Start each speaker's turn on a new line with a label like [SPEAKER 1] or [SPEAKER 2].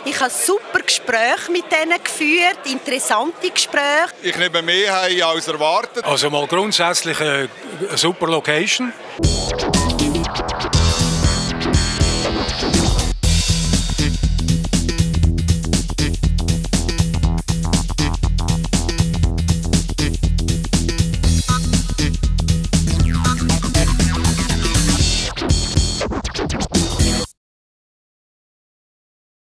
[SPEAKER 1] Ich habe super Gespräche mit denen geführt, interessante Gespräche.
[SPEAKER 2] Ich nehme mehr heim als erwartet.
[SPEAKER 3] Also mal grundsätzlich eine super Location.